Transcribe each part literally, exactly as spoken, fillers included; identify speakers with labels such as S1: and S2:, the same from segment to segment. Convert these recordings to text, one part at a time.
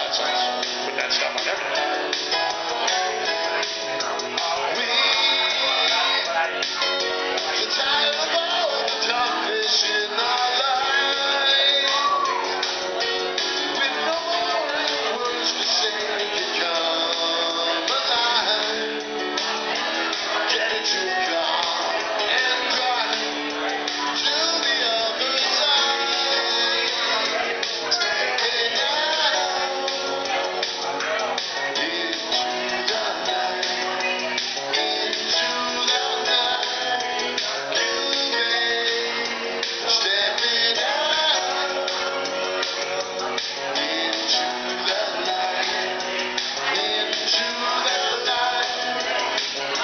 S1: nonsense. Put that stuff on everything.
S2: You're tired of all the darkness in our life. With no more words to say, you come alive. Get into a car and drive to the other side. Hey now, into the night, into the night. You may stepping out into the light, into the light.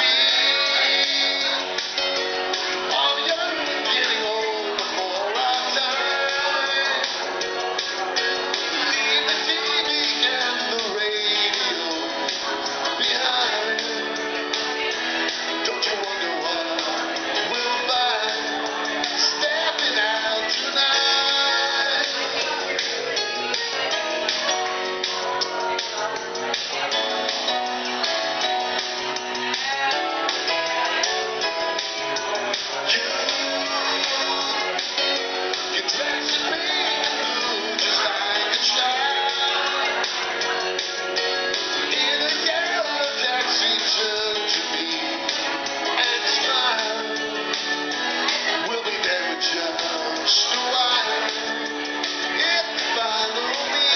S2: We are young, getting old before our time. Leave the T V and the radio behind. Don't you wonder what we'll find stepping out tonight? You, you dress in pink and blue just like a child. In a yellow taxi, turn to me and smile. We'll be there with just a while. If you follow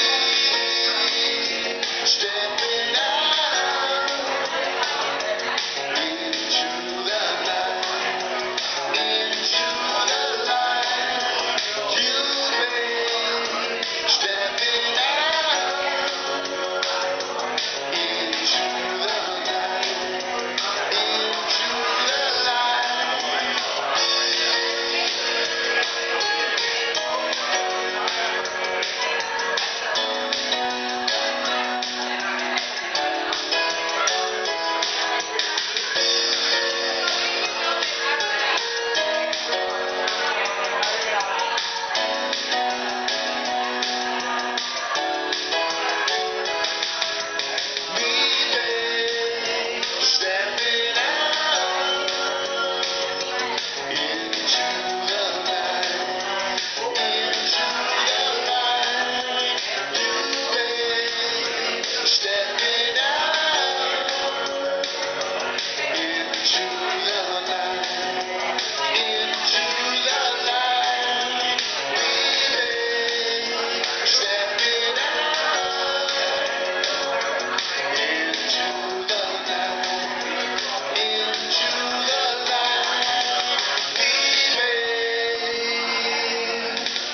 S2: me, stepping out into the night, into the light. You may stepping out into the night, into the light. Stepping out into the night, into the light. You may stepping out into the night, into the light. We may stepping out into the night, into the light. We may.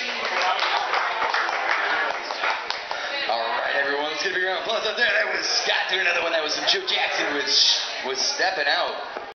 S3: All right, everyone, let's give a round of applause up there. That was Scott doing another one. That was from Joe Jackson with, with Stepping Out.